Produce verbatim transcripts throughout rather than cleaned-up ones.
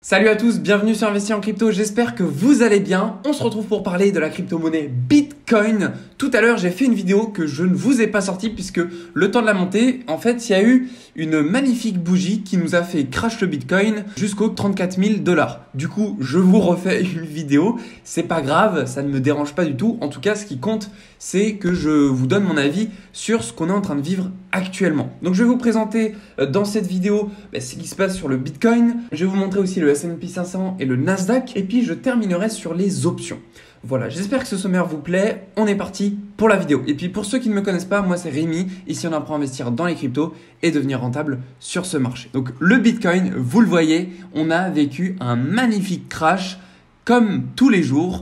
Salut à tous, bienvenue sur Investir en Crypto, j'espère que vous allez bien. On se retrouve pour parler de la crypto-monnaie Bitcoin. Tout à l'heure, j'ai fait une vidéo que je ne vous ai pas sortie puisque le temps de la monter, en fait, il y a eu une magnifique bougie qui nous a fait crash le Bitcoin jusqu'aux trente-quatre mille dollars. Du coup, je vous refais une vidéo. C'est pas grave, ça ne me dérange pas du tout. En tout cas, ce qui compte, c'est que je vous donne mon avis sur ce qu'on est en train de vivre actuellement. Donc, je vais vous présenter dans cette vidéo bah, ce qui se passe sur le Bitcoin. Je vais vous montrer aussi le S and P cinq cents et le Nasdaq. Et puis, je terminerai sur les options. Voilà, j'espère que ce sommaire vous plaît. On est parti pour la vidéo. Et puis pour ceux qui ne me connaissent pas, moi c'est Rémi. Ici on apprend à investir dans les cryptos et devenir rentable sur ce marché. Donc le Bitcoin, vous le voyez, on a vécu un magnifique crash comme tous les jours.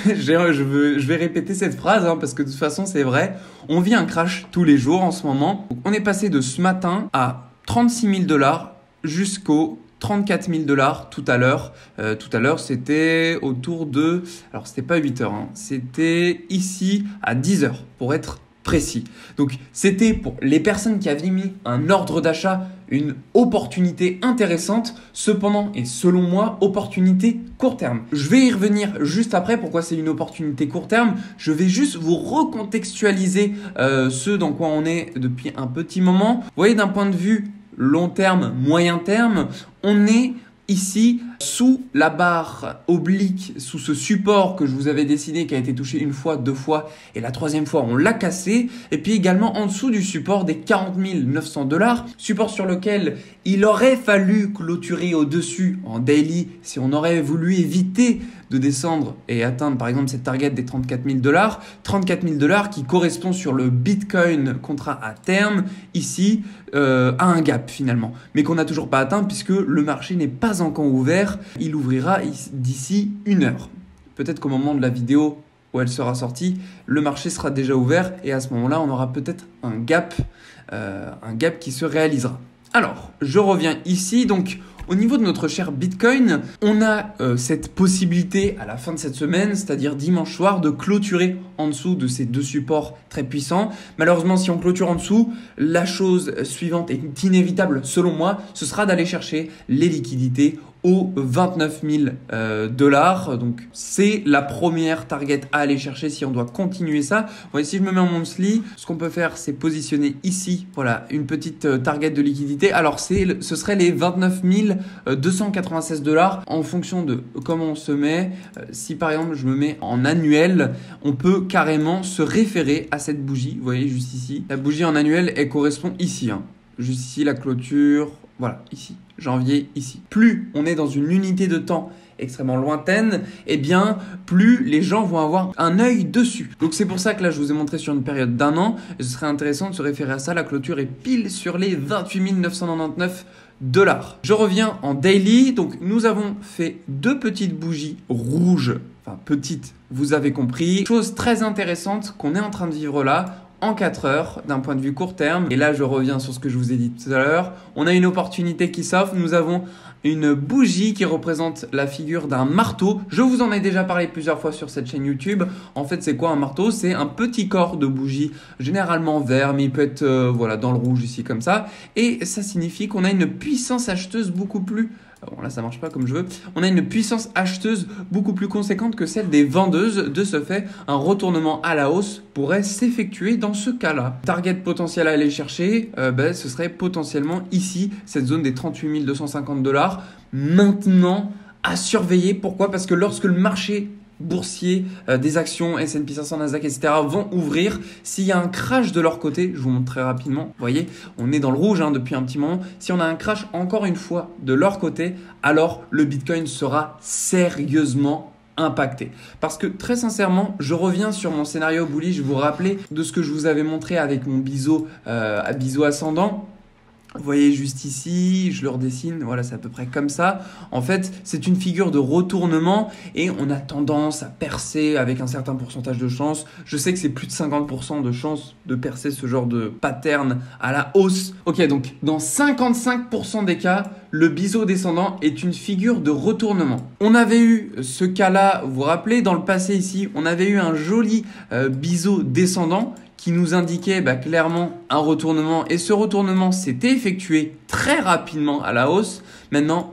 je, veux, je vais répéter cette phrase hein, parce que de toute façon c'est vrai. On vit un crash tous les jours en ce moment. Donc, on est passé de ce matin à trente-six mille dollars jusqu'au trente-quatre mille dollars tout à l'heure. Euh, tout à l'heure, c'était autour de... Alors, c'était pas huit heures, hein, c'était ici à dix heures pour être précis. Donc, c'était pour les personnes qui avaient mis un ordre d'achat une opportunité intéressante. Cependant, et selon moi, opportunité court terme. Je vais y revenir juste après. Pourquoi c'est une opportunité court terme? Je vais juste vous recontextualiser euh, ce dans quoi on est depuis un petit moment. Vous voyez, d'un point de vue long terme, moyen terme, on est ici sous la barre oblique, sous ce support que je vous avais dessiné qui a été touché une fois, deux fois et la troisième fois on l'a cassé. Et puis également en dessous du support des quarante mille neuf cents dollars, support sur lequel il aurait fallu clôturer au-dessus en daily si on aurait voulu éviter de descendre et atteindre par exemple cette target des trente-quatre mille dollars. trente-quatre mille dollars qui correspond sur le Bitcoin contrat à terme ici euh, à un gap finalement. Mais qu'on n'a toujours pas atteint puisque le marché n'est pas encore ouvert. Il ouvrira d'ici une heure. Peut-être qu'au moment de la vidéo où elle sera sortie, le marché sera déjà ouvert et à ce moment-là, on aura peut-être un gap, euh, un gap qui se réalisera. Alors, je reviens ici. Donc, au niveau de notre cher Bitcoin, on a euh, cette possibilité à la fin de cette semaine, c'est-à-dire dimanche soir, de clôturer en dessous de ces deux supports très puissants. Malheureusement, si on clôture en dessous, la chose suivante est inévitable selon moi, ce sera d'aller chercher les liquidités aux vingt-neuf mille dollars. Donc, c'est la première target à aller chercher si on doit continuer ça. Vous voyez, si je me mets en monthly, ce qu'on peut faire, c'est positionner ici, voilà, une petite target de liquidité. Alors, c'est, ce serait les vingt-neuf mille deux cent quatre-vingt-seize dollars en fonction de comment on se met. Si par exemple, je me mets en annuel, on peut carrément se référer à cette bougie. Vous voyez, juste ici. La bougie en annuel, elle correspond ici, hein. Juste ici, la clôture. Voilà, ici, janvier, ici. Plus on est dans une unité de temps extrêmement lointaine, eh bien, plus les gens vont avoir un œil dessus. Donc, c'est pour ça que là, je vous ai montré sur une période d'un an. Et ce serait intéressant de se référer à ça. La clôture est pile sur les vingt-huit mille neuf cent quatre-vingt-dix-neuf dollars. Je reviens en daily. Donc, nous avons fait deux petites bougies rouges. Enfin, petites, vous avez compris. Chose très intéressante qu'on est en train de vivre là. En quatre heures d'un point de vue court terme. Et là, je reviens sur ce que je vous ai dit tout à l'heure. On a une opportunité qui s'offre. Nous avons une bougie qui représente la figure d'un marteau. Je vous en ai déjà parlé plusieurs fois sur cette chaîne YouTube. En fait, c'est quoi un marteau? C'est un petit corps de bougie, généralement vert, mais il peut être euh, voilà, dans le rouge ici comme ça. Et ça signifie qu'on a une puissance acheteuse beaucoup plus... Bon là ça marche pas comme je veux. On a une puissance acheteuse beaucoup plus conséquente que celle des vendeuses. De ce fait, un retournement à la hausse pourrait s'effectuer dans ce cas-là. Target potentiel à aller chercher, euh, ben, ce serait potentiellement ici, cette zone des trente-huit mille deux cent cinquante dollars. Maintenant, à surveiller. Pourquoi? Parce que lorsque le marché boursiers, euh, des actions, S and P cinq cents, Nasdaq, et cetera vont ouvrir. S'il y a un crash de leur côté, je vous montre très rapidement, vous voyez, on est dans le rouge hein, depuis un petit moment. Si on a un crash encore une fois de leur côté, alors le Bitcoin sera sérieusement impacté. Parce que très sincèrement, je reviens sur mon scénario bullish, je vous rappelais de ce que je vous avais montré avec mon biseau, euh, à biseau ascendant. Vous voyez juste ici, je le redessine, voilà, c'est à peu près comme ça. En fait, c'est une figure de retournement et on a tendance à percer avec un certain pourcentage de chance. Je sais que c'est plus de cinquante pour cent de chance de percer ce genre de pattern à la hausse. Ok, donc dans cinquante-cinq pour cent des cas, le biseau descendant est une figure de retournement. On avait eu ce cas-là, vous vous rappelez, dans le passé ici, on avait eu un joli euh, biseau descendant qui nous indiquait bah, clairement un retournement et ce retournement s'était effectué très rapidement à la hausse. Maintenant,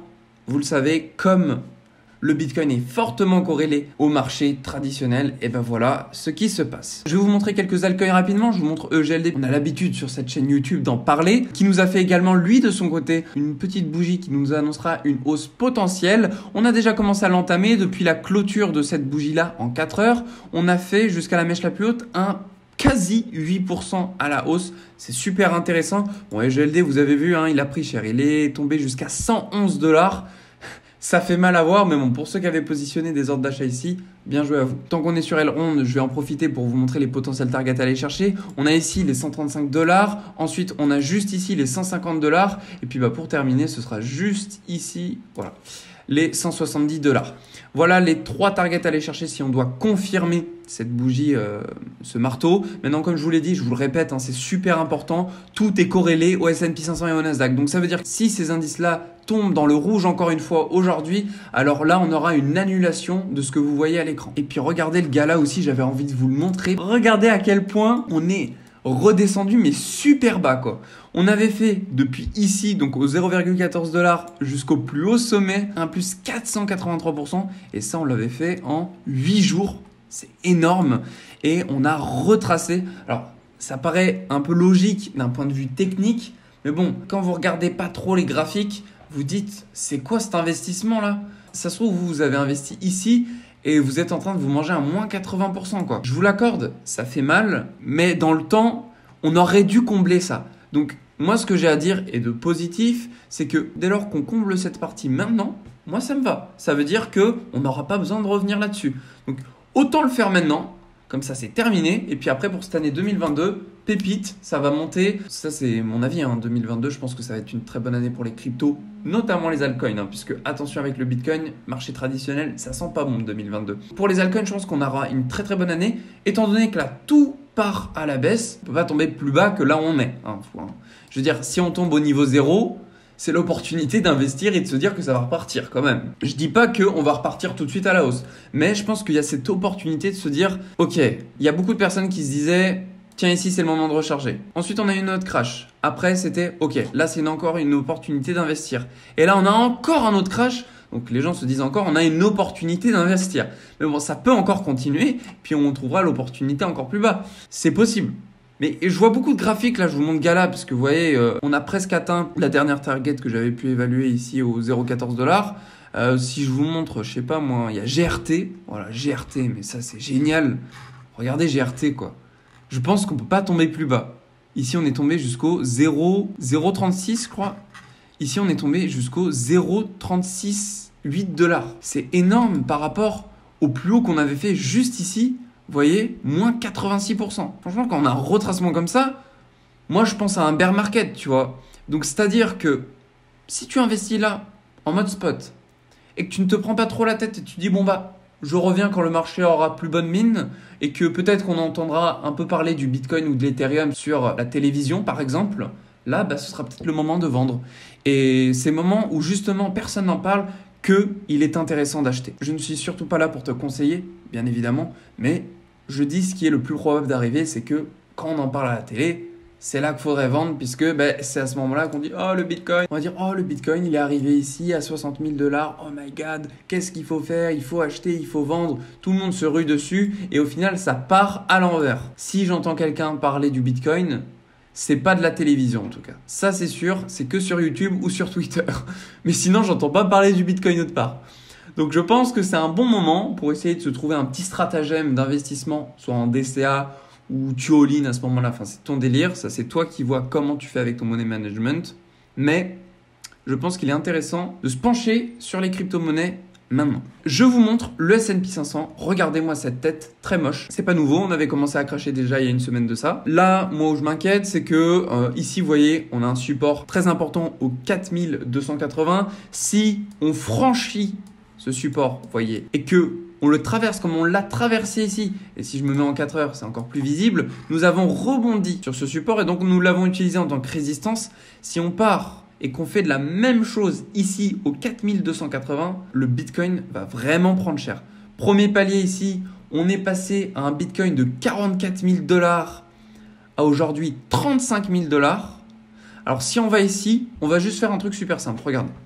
vous le savez, comme le Bitcoin est fortement corrélé au marché traditionnel, et ben voilà ce qui se passe. Je vais vous montrer quelques altcoins rapidement, je vous montre E G L D. On a l'habitude sur cette chaîne YouTube d'en parler, qui nous a fait également lui de son côté une petite bougie qui nous annoncera une hausse potentielle. On a déjà commencé à l'entamer depuis la clôture de cette bougie-là en quatre heures. On a fait jusqu'à la mèche la plus haute un quasi huit pour cent à la hausse. C'est super intéressant. Bon, E G L D, vous avez vu, hein, il a pris cher. Il est tombé jusqu'à cent onze dollars. Ça fait mal à voir, mais bon, pour ceux qui avaient positionné des ordres d'achat ici, bien joué à vous. Tant qu'on est sur Elrond, je vais en profiter pour vous montrer les potentiels targets à aller chercher. On a ici les cent trente-cinq dollars. Ensuite, on a juste ici les cent cinquante dollars. Et puis, bah, pour terminer, ce sera juste ici, voilà, les cent soixante-dix dollars. Voilà les trois targets à aller chercher si on doit confirmer cette bougie, euh, ce marteau. Maintenant, comme je vous l'ai dit, je vous le répète, hein, c'est super important. Tout est corrélé au S and P cinq cents et au Nasdaq. Donc, ça veut dire que si ces indices-là tombent dans le rouge encore une fois aujourd'hui, alors là, on aura une annulation de ce que vous voyez à l'écran. Et puis, regardez le gars là aussi, j'avais envie de vous le montrer. Regardez à quel point on est redescendu, mais super bas, quoi. On avait fait depuis ici, donc au zéro virgule quatorze dollars jusqu'au plus haut sommet, un plus quatre cent quatre-vingt-trois pour cent. Et ça, on l'avait fait en huit jours. C'est énorme. Et on a retracé. Alors, ça paraît un peu logique d'un point de vue technique. Mais bon, quand vous regardez pas trop les graphiques, vous dites, c'est quoi cet investissement-là? Ça se trouve, vous avez investi ici et vous êtes en train de vous manger un moins quatre-vingts pour cent, quoi. Je vous l'accorde, ça fait mal, mais dans le temps, on aurait dû combler ça. Donc, moi, ce que j'ai à dire et de positif, c'est que dès lors qu'on comble cette partie maintenant, moi, ça me va. Ça veut dire qu'on n'aura pas besoin de revenir là-dessus. Donc, autant le faire maintenant. Comme ça, c'est terminé. Et puis après, pour cette année deux mille vingt-deux, pépite, ça va monter. Ça, c'est mon avis. Hein. deux mille vingt-deux, je pense que ça va être une très bonne année pour les cryptos, notamment les altcoins. Hein, puisque, attention avec le Bitcoin, marché traditionnel, ça sent pas bon deux mille vingt-deux. Pour les altcoins, je pense qu'on aura une très très bonne année. Étant donné que là, tout part à la baisse, on ne peut pas tomber plus bas que là où on est. Hein, faut, hein. Je veux dire, si on tombe au niveau zéro, c'est l'opportunité d'investir et de se dire que ça va repartir quand même. Je dis pas qu'on va repartir tout de suite à la hausse, mais je pense qu'il y a cette opportunité de se dire, ok, il y a beaucoup de personnes qui se disaient, tiens, ici c'est le moment de recharger. Ensuite, on a eu une autre crash. Après, c'était, ok, là c'est encore une opportunité d'investir. Et là, on a encore un autre crash. Donc les gens se disent encore, on a une opportunité d'investir. Mais bon, ça peut encore continuer, puis on trouvera l'opportunité encore plus bas. C'est possible. Mais je vois beaucoup de graphiques, là je vous montre Gala, parce que vous voyez, euh, on a presque atteint la dernière target que j'avais pu évaluer ici au zéro virgule quatorze dollars. Euh, si je vous montre, je sais pas moi, il y a G R T, voilà G R T, mais ça c'est génial. Regardez G R T quoi. Je pense qu'on peut pas tomber plus bas. Ici on est tombé jusqu'au zéro virgule trente-six je crois. Ici on est tombé jusqu'au zéro virgule trente-six huit dollars. C'est énorme par rapport au plus haut qu'on avait fait juste ici. Vous voyez, moins quatre-vingt-six pour cent. Franchement, quand on a un retracement comme ça, moi, je pense à un bear market, tu vois. Donc, c'est-à-dire que si tu investis là, en mode spot, et que tu ne te prends pas trop la tête et tu dis, bon, bah, je reviens quand le marché aura plus bonne mine et que peut-être qu'on entendra un peu parler du Bitcoin ou de l'Ethereum sur la télévision, par exemple, là, bah, ce sera peut-être le moment de vendre. Et ces moments où, justement, personne n'en parle, qu'il est intéressant d'acheter. Je ne suis surtout pas là pour te conseiller, bien évidemment, mais je dis ce qui est le plus probable d'arriver, c'est que quand on en parle à la télé, c'est là qu'il faudrait vendre, puisque ben, c'est à ce moment-là qu'on dit « Oh, le Bitcoin !» On va dire « Oh, le Bitcoin, il est arrivé ici à soixante mille dollars. Oh my God, qu'est-ce qu'il faut faire? Il faut acheter, il faut vendre. » Tout le monde se rue dessus et au final, ça part à l'envers. Si j'entends quelqu'un parler du Bitcoin, c'est pas de la télévision en tout cas. Ça c'est sûr, c'est que sur YouTube ou sur Twitter. Mais sinon, j'entends pas parler du Bitcoin autre part. Donc je pense que c'est un bon moment pour essayer de se trouver un petit stratagème d'investissement, soit en D C A ou tu all-in à ce moment-là. Enfin, c'est ton délire, ça c'est toi qui vois comment tu fais avec ton money management. Mais je pense qu'il est intéressant de se pencher sur les crypto-monnaies maintenant. Je vous montre le S and P cinq cents. Regardez-moi cette tête très moche. C'est pas nouveau, on avait commencé à cracher déjà il y a une semaine de ça. Là, moi où je m'inquiète, c'est que euh, ici, vous voyez, on a un support très important au quatre mille deux cent quatre-vingts. Si on franchit ce support, vous voyez, et que on le traverse comme on l'a traversé ici, et si je me mets en quatre heures, c'est encore plus visible, nous avons rebondi sur ce support et donc nous l'avons utilisé en tant que résistance. Si on part et qu'on fait de la même chose ici au quatre mille deux cent quatre-vingts, le Bitcoin va vraiment prendre cher. Premier palier ici, on est passé à un Bitcoin de quarante-quatre mille dollars à aujourd'hui trente-cinq mille dollars. Alors si on va ici, on va juste faire un truc super simple, regardez.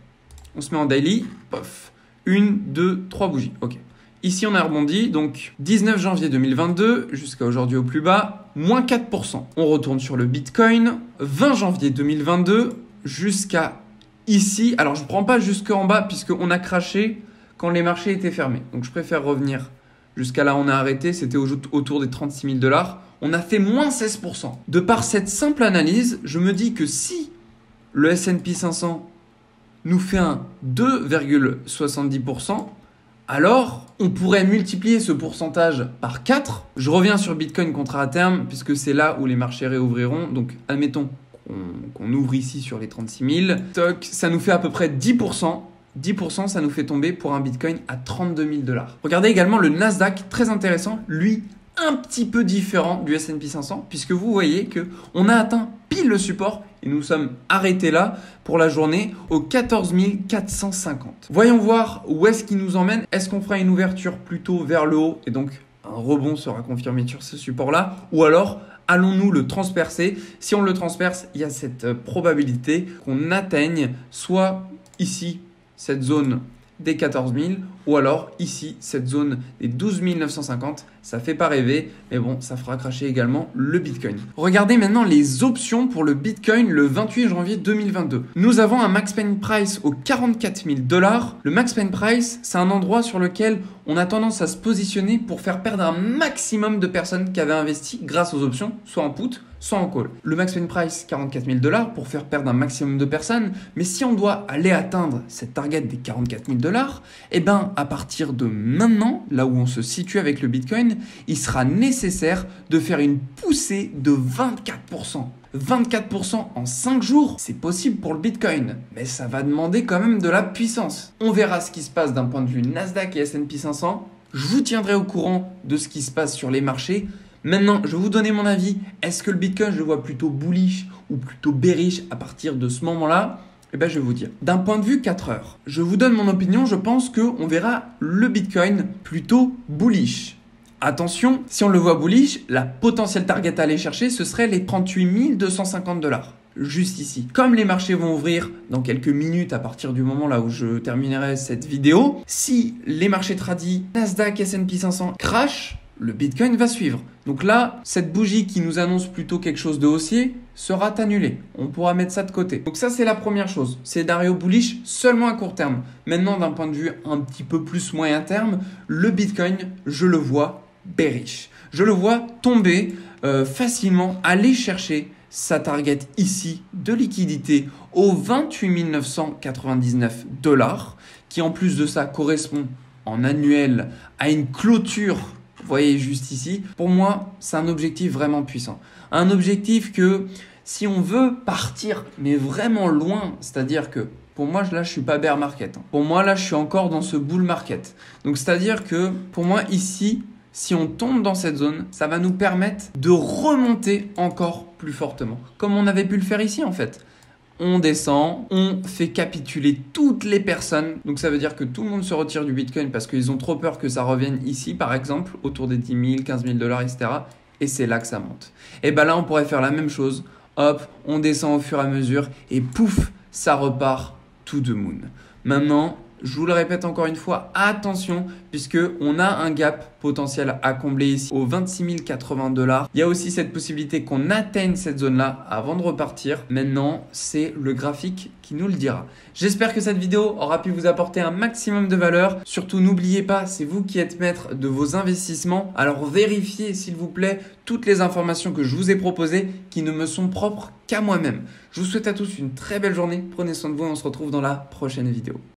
On se met en daily, pof. Une, deux, trois bougies. Ok. Ici, on a rebondi, donc dix-neuf janvier deux mille vingt-deux jusqu'à aujourd'hui au plus bas, moins quatre pour cent. On retourne sur le Bitcoin, vingt janvier deux mille vingt-deux jusqu'à ici. Alors, je ne prends pas jusqu'en bas puisqu'on a craché quand les marchés étaient fermés. Donc, je préfère revenir jusqu'à là, on a arrêté, c'était autour des trente-six mille dollars. On a fait moins seize pour cent. De par cette simple analyse, je me dis que si le S and P cinq cents nous fait un deux virgule soixante-dix pour cent, alors on pourrait multiplier ce pourcentage par quatre. Je reviens sur Bitcoin contrat à terme, puisque c'est là où les marchés réouvriront. Donc, admettons qu'on qu'on ouvre ici sur les trente-six mille. Toc, ça nous fait à peu près dix pour cent. dix pour cent, ça nous fait tomber pour un Bitcoin à trente-deux mille dollars. Regardez également le Nasdaq, très intéressant. Lui, un petit peu différent du S and P cinq cents, puisque vous voyez qu'on a atteint pile le support et nous sommes arrêtés là pour la journée au quatorze mille quatre cent cinquante. Voyons voir où est-ce qu'il nous emmène. Est-ce qu'on fera une ouverture plutôt vers le haut et donc un rebond sera confirmé sur ce support-là, ou alors allons-nous le transpercer? Si on le transperce, il y a cette probabilité qu'on atteigne soit ici cette zone des quatorze mille, ou alors ici, cette zone des douze mille neuf cent cinquante. Ça fait pas rêver, mais bon, ça fera cracher également le Bitcoin. Regardez maintenant les options pour le Bitcoin le vingt-huit janvier deux mille vingt-deux. Nous avons un max pain price aux quarante-quatre mille dollars. Le max pain price, c'est un endroit sur lequel on a tendance à se positionner pour faire perdre un maximum de personnes qui avaient investi grâce aux options, soit en put, soit en call. Le max pain price, quarante-quatre mille dollars pour faire perdre un maximum de personnes. Mais si on doit aller atteindre cette target des quarante-quatre mille dollars, eh ben, à partir de maintenant, là où on se situe avec le Bitcoin, il sera nécessaire de faire une poussée de vingt-quatre pour cent. vingt-quatre pour cent en cinq jours, c'est possible pour le Bitcoin, mais ça va demander quand même de la puissance. On verra ce qui se passe d'un point de vue Nasdaq et S and P cinq cents. Je vous tiendrai au courant de ce qui se passe sur les marchés. Maintenant, je vais vous donner mon avis. Est-ce que le Bitcoin, je le vois plutôt bullish ou plutôt bearish à partir de ce moment-là? Eh bien, je vais vous dire. D'un point de vue quatre heures, je vous donne mon opinion. Je pense qu'on verra le Bitcoin plutôt bullish. Attention, si on le voit bullish, la potentielle target à aller chercher, ce serait les trente-huit mille deux cent cinquante dollars. Juste ici. Comme les marchés vont ouvrir dans quelques minutes à partir du moment là où je terminerai cette vidéo, si les marchés tradis, Nasdaq, S and P cinq cents crashent, le Bitcoin va suivre. Donc là, cette bougie qui nous annonce plutôt quelque chose de haussier sera annulée. On pourra mettre ça de côté. Donc ça, c'est la première chose. Scénario bullish seulement à court terme. Maintenant, d'un point de vue un petit peu plus moyen terme, le Bitcoin, je le vois bearish. Je le vois tomber euh, facilement, aller chercher sa target ici de liquidité aux vingt-huit mille neuf cent quatre-vingt-dix-neuf dollars, qui en plus de ça correspond en annuel à une clôture. Vous voyez juste ici, pour moi, c'est un objectif vraiment puissant. Un objectif que si on veut partir, mais vraiment loin, c'est-à-dire que pour moi, là, je suis pas bear market. Pour moi, là, je suis encore dans ce bull market. Donc, c'est-à-dire que pour moi, ici, si on tombe dans cette zone, ça va nous permettre de remonter encore plus fortement. Comme on avait pu le faire ici, en fait. On descend, on fait capituler toutes les personnes. Donc ça veut dire que tout le monde se retire du Bitcoin parce qu'ils ont trop peur que ça revienne ici, par exemple, autour des dix mille, quinze mille dollars, et cetera. Et c'est là que ça monte. Et bien là, on pourrait faire la même chose. Hop, on descend au fur et à mesure et pouf, ça repart to the moon. Maintenant, je vous le répète encore une fois, attention, puisqu'on a un gap potentiel à combler ici aux vingt-six mille quatre-vingts dollars. Il y a aussi cette possibilité qu'on atteigne cette zone-là avant de repartir. Maintenant, c'est le graphique qui nous le dira. J'espère que cette vidéo aura pu vous apporter un maximum de valeur. Surtout, n'oubliez pas, c'est vous qui êtes maître de vos investissements. Alors, vérifiez, s'il vous plaît, toutes les informations que je vous ai proposées qui ne me sont propres qu'à moi-même. Je vous souhaite à tous une très belle journée. Prenez soin de vous et on se retrouve dans la prochaine vidéo.